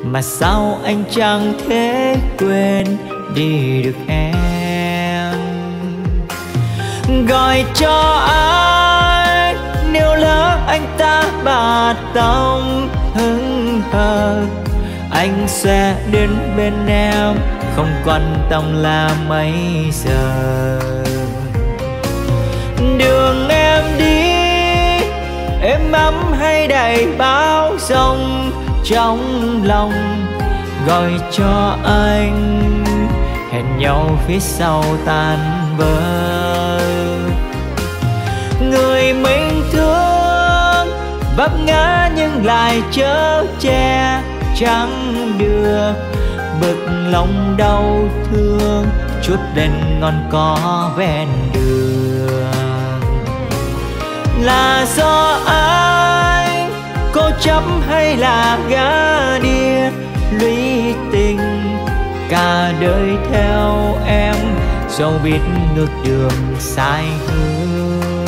mà sao anh chẳng thể quên đi được em. Gọi cho anh nếu lỡ anh ta bạt tông hững hờ, anh sẽ đến bên em không quan tâm là mấy giờ. Đường em đi êm ấm hay đầy bão giông trong lòng, gọi cho anh hẹn nhau phía sau tan vỡ. Người mình thương vấp ngã nhưng lại chở che chẳng được, bực lòng đau thương chút lên ngon có ven đường. Là do anh cố chấp hay là gã điên lũy tình, cả đời theo em dẫu biết ngược đường sai hướng.